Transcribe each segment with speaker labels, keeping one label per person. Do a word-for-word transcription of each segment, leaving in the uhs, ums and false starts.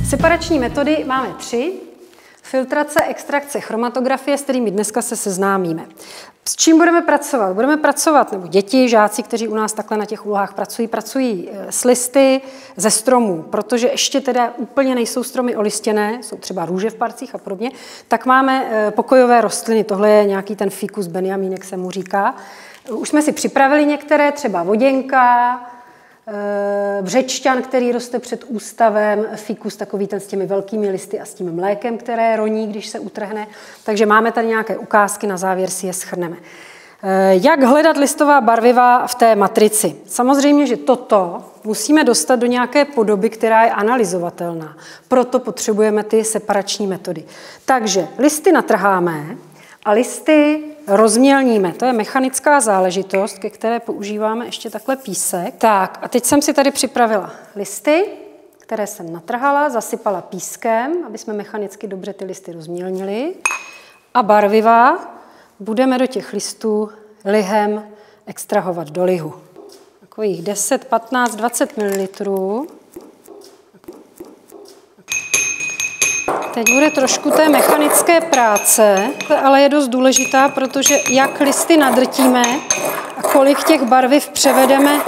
Speaker 1: Separační metody máme tři. Filtrace, extrakce, chromatografie, s kterými dneska se seznámíme. S čím budeme pracovat? Budeme pracovat, nebo děti, žáci, kteří u nás takhle na těch úlohách pracují, pracují s listy ze stromů, protože ještě teda úplně nejsou stromy olistěné, jsou třeba růže v parcích a podobně, tak máme pokojové rostliny. Tohle je nějaký ten ficus benjamínek, se mu říká. Už jsme si připravili některé, třeba voděnka, břečťan, který roste před ústavem, fikus takový ten s těmi velkými listy a s tím mlékem, které roní, když se utrhne. Takže máme tady nějaké ukázky, na závěr si je shrneme. Jak hledat listová barviva v té matrici? Samozřejmě, že toto musíme dostat do nějaké podoby, která je analyzovatelná. Proto potřebujeme ty separační metody. Takže listy natrháme a listy rozmělníme. To je mechanická záležitost, ke které používáme ještě takhle písek. Tak a teď jsem si tady připravila listy, které jsem natrhala, zasypala pískem, aby jsme mechanicky dobře ty listy rozmělnili. A barviva budeme do těch listů lihem extrahovat do lihu. Takových deset, patnáct, dvacet mililitrů. Teď bude trošku té mechanické práce, ale je dost důležitá, protože jak listy nadrtíme a kolik těch barviv převedeme,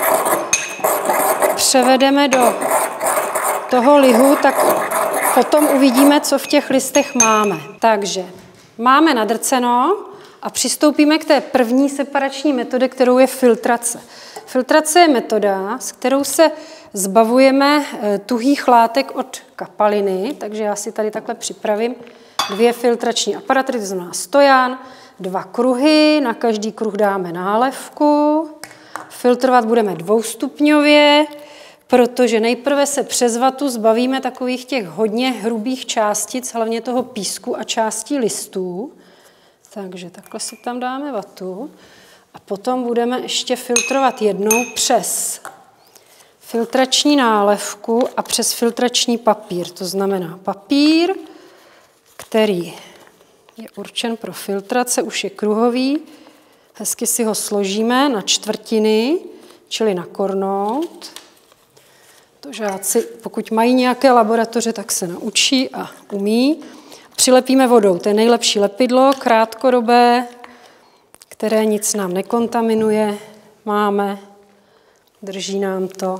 Speaker 1: převedeme do toho lihu, tak potom uvidíme, co v těch listech máme. Takže máme nadrceno a přistoupíme k té první separační metodě, kterou je filtrace. Filtrace je metoda, s kterou se zbavujeme tuhých látek od kapaliny, takže já si tady takhle připravím dvě filtrační aparatury, to znamená stojan, dva kruhy, na každý kruh dáme nálepku. Filtrovat budeme dvoustupňově, protože nejprve se přes vatu zbavíme takových těch hodně hrubých částic, hlavně toho písku a částí listů. Takže takhle si tam dáme vatu. A potom budeme ještě filtrovat jednou přes filtrační nálepku a přes filtrační papír. To znamená papír, který je určen pro filtrace, už je kruhový. Hezky si ho složíme na čtvrtiny, čili na kornout. To žáci, pokud mají nějaké laboratoře, tak se naučí a umí. Přilepíme vodou. To je nejlepší lepidlo, krátkodobé, které nic nám nekontaminuje. Máme, drží nám to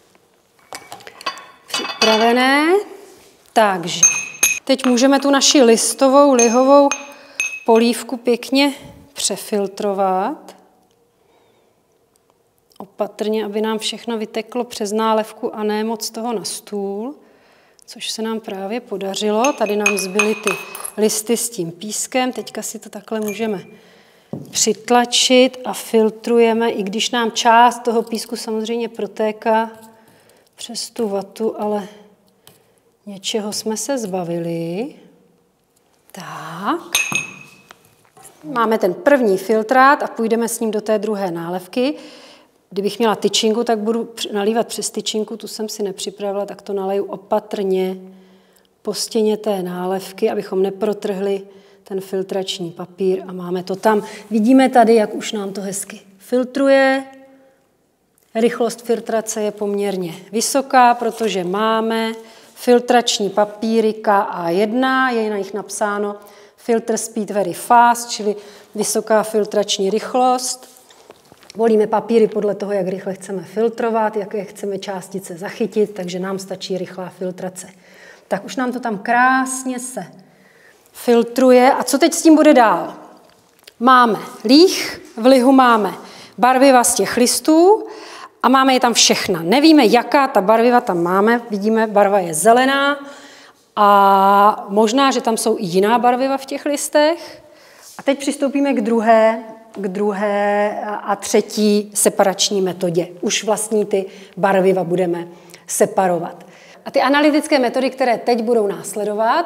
Speaker 1: připravené. Takže teď můžeme tu naši listovou, lihovou polívku pěkně přefiltrovat. Opatrně, aby nám všechno vyteklo přes nálepku a ne moc toho na stůl, což se nám právě podařilo. Tady nám zbyly ty listy s tím pískem. Teďka si to takhle můžeme přitlačit a filtrujeme, i když nám část toho písku samozřejmě protéká přes tu vatu, ale něčeho jsme se zbavili. Tak. Máme ten první filtrát a půjdeme s ním do té druhé nálepky. Kdybych měla tyčinku, tak budu nalívat přes tyčinku, tu jsem si nepřipravila, tak to naleju opatrně po stěně té nálepky, abychom neprotrhli ten filtrační papír a máme to tam. Vidíme tady, jak už nám to hezky filtruje. Rychlost filtrace je poměrně vysoká, protože máme filtrační papíry K A jedna, je na nich napsáno filter speed very fast, čili vysoká filtrační rychlost. Volíme papíry podle toho, jak rychle chceme filtrovat, jaké chceme částice zachytit, takže nám stačí rychlá filtrace. Tak už nám to tam krásně se filtruje. A co teď s tím bude dál? Máme líh, v lihu máme barviva z těch listů a máme je tam všechna. Nevíme, jaká ta barviva tam máme. Vidíme, barva je zelená a možná, že tam jsou i jiná barviva v těch listech. A teď přistoupíme k druhé, k druhé a třetí separační metodě. Už vlastní ty barviva budeme separovat. A ty analytické metody, které teď budou následovat,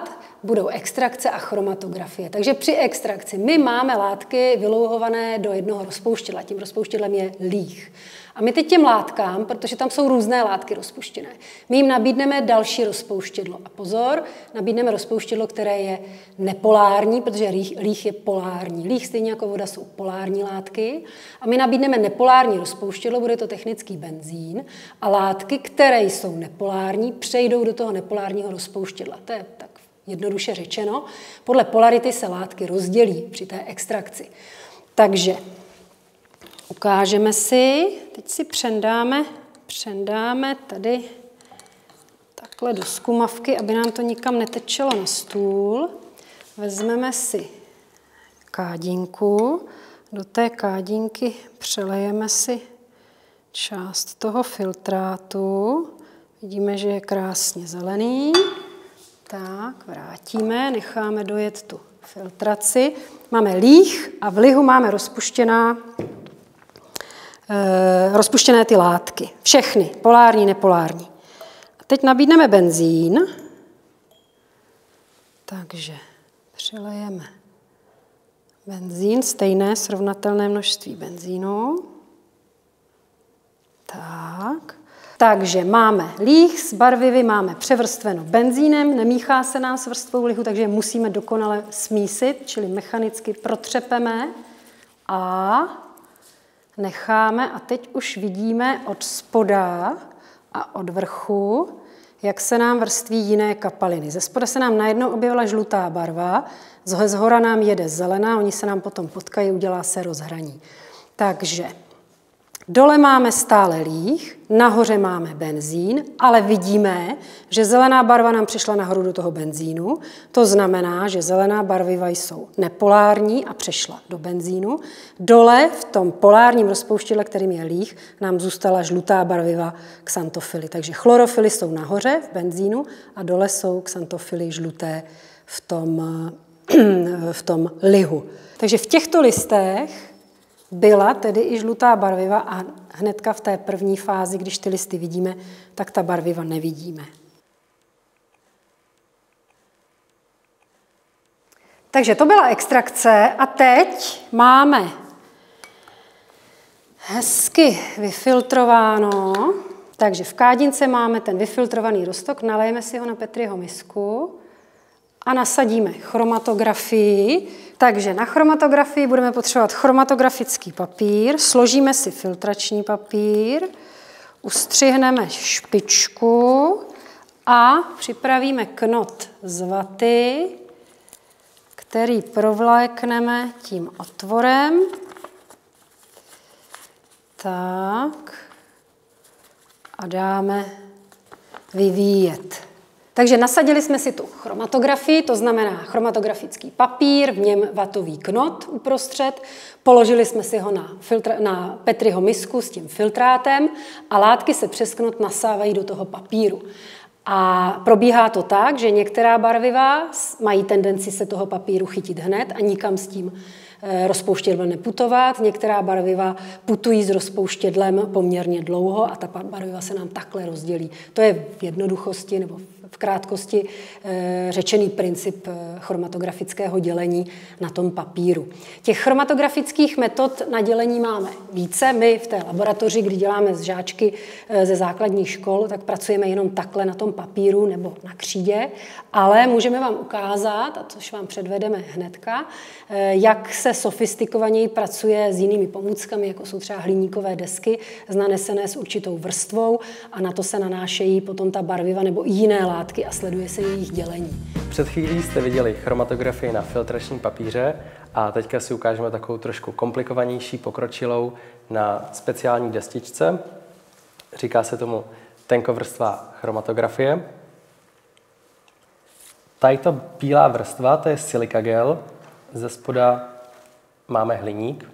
Speaker 1: budou extrakce a chromatografie. Takže při extrakci my máme látky vylouhované do jednoho rozpouštědla. Tím rozpouštědlem je líh. A my teď těm látkám, protože tam jsou různé látky rozpuštěné, my jim nabídneme další rozpouštědlo. A pozor, nabídneme rozpouštědlo, které je nepolární, protože líh, líh je polární. Líh stejně jako voda jsou polární látky. A my nabídneme nepolární rozpouštědlo, bude to technický benzín. A látky, které jsou nepolární, přejdou do toho nepolárního rozpouštědla. To je tak jednoduše řečeno. Podle polarity se látky rozdělí při té extrakci. Takže ukážeme si, teď si přendáme, přendáme tady takhle do zkumavky, aby nám to nikam netečelo na stůl. Vezmeme si kádinku, do té kádinky přelejeme si část toho filtrátu. Vidíme, že je krásně zelený. Tak, vrátíme, necháme dojet tu filtraci. Máme líh a v lihu máme rozpuštěná rozpuštěné ty látky. Všechny, polární, nepolární. A teď nabídneme benzín. Takže přilejeme benzín, stejné srovnatelné množství benzínu. Tak. Takže máme líh s barvivy, máme převrstveno benzínem, nemíchá se nám s vrstvou lihu, takže musíme dokonale smísit, čili mechanicky protřepeme a necháme a teď už vidíme od spoda a od vrchu, jak se nám vrství jiné kapaliny. Ze spoda se nám najednou objevila žlutá barva, z hora nám jede zelená, oni se nám potom potkají, udělá se rozhraní. Takže dole máme stále líh, nahoře máme benzín, ale vidíme, že zelená barva nám přišla nahoru do toho benzínu. To znamená, že zelená barviva jsou nepolární a přešla do benzínu. Dole v tom polárním rozpouštědle, kterým je líh, nám zůstala žlutá barviva xantofily. Takže chlorofily jsou nahoře v benzínu a dole jsou xantofily žluté v tom, v tom lihu. Takže v těchto listech byla tedy i žlutá barviva a hnedka v té první fázi, když ty listy vidíme, tak ta barviva nevidíme. Takže to byla extrakce a teď máme hezky vyfiltrováno. Takže v kádince máme ten vyfiltrovaný roztok, nalejeme si ho na Petriho misku a nasadíme chromatografii. Takže na chromatografii budeme potřebovat chromatografický papír, složíme si filtrační papír, ustřihneme špičku a připravíme knot z vaty, který provlékneme tím otvorem. Tak. A dáme vyvíjet. Takže nasadili jsme si tu chromatografii, to znamená chromatografický papír, v něm vatový knot uprostřed, položili jsme si ho na, filtr, na Petriho misku s tím filtrátem a látky se přes knot nasávají do toho papíru. A probíhá to tak, že některá barviva mají tendenci se toho papíru chytit hned a nikam s tím rozpouštědlem neputovat. Některá barviva putují s rozpouštědlem poměrně dlouho a ta barviva se nám takhle rozdělí. To je v jednoduchosti nebo v krátkosti řečený princip chromatografického dělení na tom papíru. Těch chromatografických metod na dělení máme více. My v té laboratoři, kdy děláme z žáčky ze základních škol, tak pracujeme jenom takhle na tom papíru nebo na křídě, ale můžeme vám ukázat, a což vám předvedeme hnedka, jak se sofistikovaněji pracuje s jinými pomůckami, jako jsou třeba hliníkové desky, nanesené s určitou vrstvou a na to se nanášejí potom ta barviva nebo jiné látky a sleduje se jejich dělení.
Speaker 2: Před chvílí jste viděli chromatografii na filtračním papíře a teďka si ukážeme takovou trošku komplikovanější, pokročilou na speciální destičce. Říká se tomu tenkovrstva chromatografie. Tato bílá vrstva, to je silika gel, ze spoda máme hliník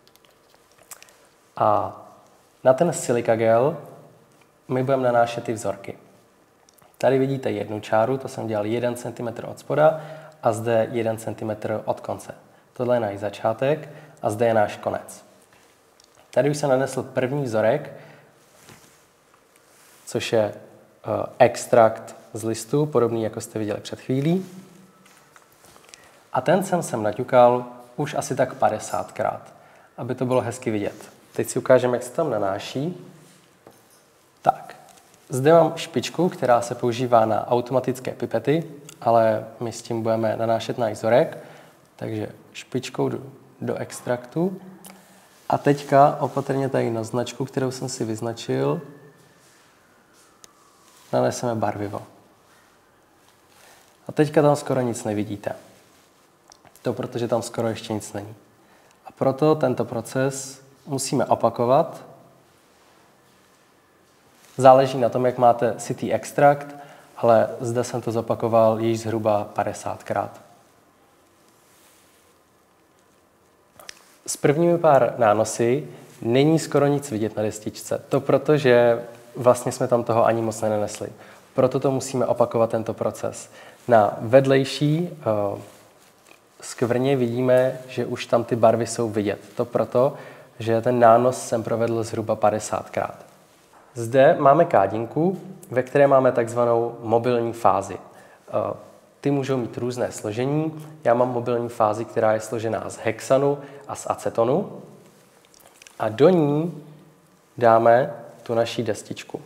Speaker 2: a na ten silika gel my budeme nanášet ty vzorky. Tady vidíte jednu čáru, to jsem dělal jeden centimetr od spoda a zde jeden centimetr od konce. Tohle je náš začátek a zde je náš konec. Tady už jsem nanesl první vzorek, což je uh, extrakt z listu, podobný jako jste viděli před chvílí. A ten jsem sem naťukal už asi tak padesátkrát, aby to bylo hezky vidět. Teď si ukážeme, jak se tam nanáší. Tak, zde mám špičku, která se používá na automatické pipety, ale my s tím budeme nanášet náš vzorek. Takže špičkou jdu do extraktu. A teďka opatrně tady na značku, kterou jsem si vyznačil, naneseme barvivo. A teďka tam skoro nic nevidíte. To protože tam skoro ještě nic není. A proto tento proces musíme opakovat. Záleží na tom, jak máte sytý extrakt, ale zde jsem to zopakoval již zhruba padesátkrát. S prvními pár nánosy není skoro nic vidět na destičce. To proto, že vlastně jsme tam toho ani moc nenanesli. Proto to musíme opakovat tento proces. Na vedlejší uh, skvrně vidíme, že už tam ty barvy jsou vidět. To proto, že ten nános jsem provedl zhruba padesátkrát. Zde máme kádinku, ve které máme takzvanou mobilní fázi. Uh, Ty můžou mít různé složení. Já mám mobilní fázi, která je složená z hexanu a z acetonu. A do ní dáme tu naší destičku.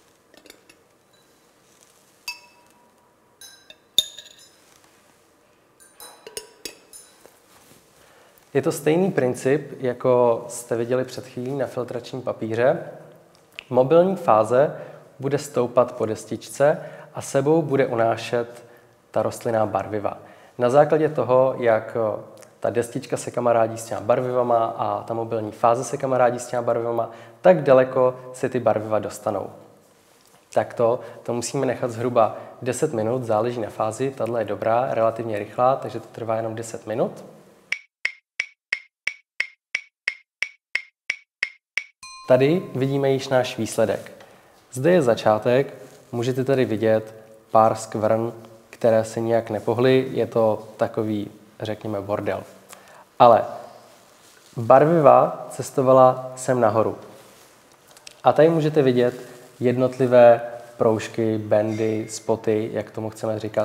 Speaker 2: Je to stejný princip, jako jste viděli před chvílí na filtračním papíře. Mobilní fáze bude stoupat po destičce a sebou bude unášet ta rostlinná barviva. Na základě toho, jak ta destička se kamarádí s těma barvivama a ta mobilní fáze se kamarádí s těma barvivama, tak daleko se ty barviva dostanou. Takto to musíme nechat zhruba deset minut, záleží na fázi. Tahle je dobrá, relativně rychlá, takže to trvá jenom deset minut. Tady vidíme již náš výsledek. Zde je začátek, můžete tady vidět pár skvrn, které se nijak nepohly, je to takový, řekněme, bordel. Ale barviva cestovala sem nahoru. A tady můžete vidět jednotlivé proužky, bandy, spoty, jak tomu chceme říkat.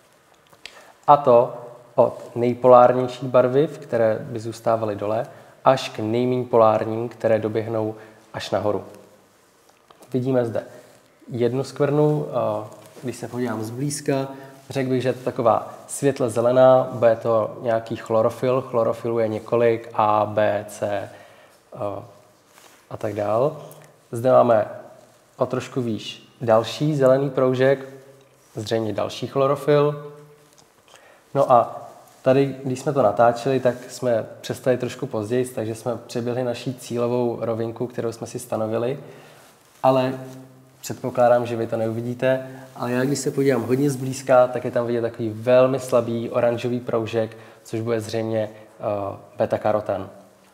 Speaker 2: A to od nejpolárnějších barviv, které by zůstávaly dole, až k nejméně polárním, které doběhnou až nahoru. Vidíme zde jednu skvrnu, když se podívám zblízka, řekl bych, že je to taková světle zelená, bude to nějaký chlorofil, chlorofilu je několik, A, B, C a tak dál. Zde máme o trošku výš další zelený proužek, zřejmě další chlorofil. No a tady, když jsme to natáčeli, tak jsme přestali trošku později, takže jsme přeběhli naší cílovou rovinku, kterou jsme si stanovili, ale předpokládám, že vy to neuvidíte, ale já když se podívám hodně zblízka, tak je tam vidět takový velmi slabý oranžový proužek, což bude zřejmě uh, beta-karoten.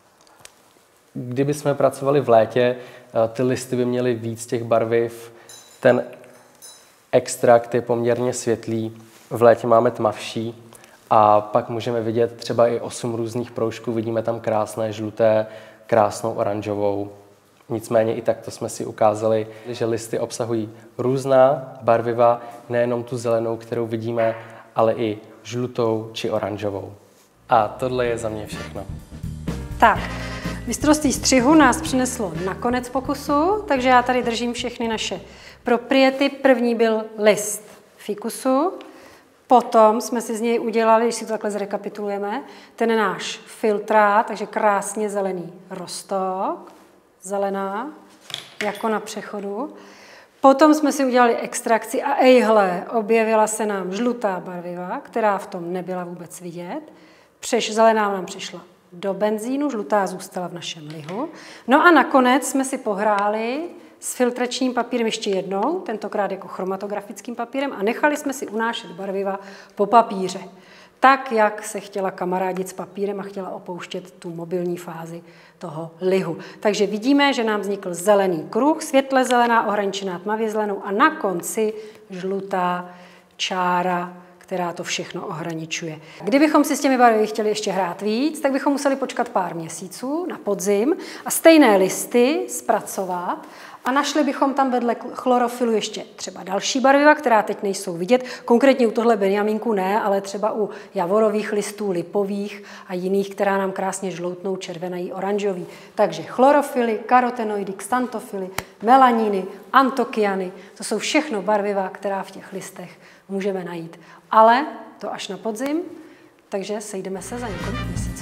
Speaker 2: Kdyby jsme pracovali v létě, uh, ty listy by měly víc těch barviv, ten extrakt je poměrně světlý, v létě máme tmavší a pak můžeme vidět třeba i osm různých proužků, vidíme tam krásné žluté, krásnou oranžovou. Nicméně i takto jsme si ukázali, že listy obsahují různá barviva, nejenom tu zelenou, kterou vidíme, ale i žlutou či oranžovou. A tohle je za mě všechno.
Speaker 1: Tak, mistrovství střihu nás přineslo na konec pokusu, takže já tady držím všechny naše propriety. První byl list fikusu, potom jsme si z něj udělali, když si to takhle zrekapitulujeme, ten náš filtrát, takže krásně zelený rostok, zelená, jako na přechodu. Potom jsme si udělali extrakci a ejhle, objevila se nám žlutá barviva, která v tom nebyla vůbec vidět. Přeš, zelená nám přišla do benzínu, žlutá zůstala v našem lihu. No a nakonec jsme si pohráli s filtračním papírem ještě jednou, tentokrát jako chromatografickým papírem, a nechali jsme si unášet barviva po papíře. Tak, jak se chtěla kamarádit s papírem a chtěla opouštět tu mobilní fázi toho lihu. Takže vidíme, že nám vznikl zelený kruh, světle zelená, ohraničená tmavě zelenou a na konci žlutá čára, která to všechno ohraničuje. Kdybychom si s těmi barvy chtěli ještě hrát víc, tak bychom museli počkat pár měsíců na podzim a stejné listy zpracovat A našli bychom tam vedle chlorofilu ještě třeba další barviva, která teď nejsou vidět. Konkrétně u tohle benjamínku ne, ale třeba u javorových listů, lipových a jiných, která nám krásně žloutnou, červenají, oranžový. Takže chlorofily, karotenoidy, xantofily, melaniny, antokyany, to jsou všechno barviva, která v těch listech můžeme najít. Ale to až na podzim, takže sejdeme se za několik měsíců.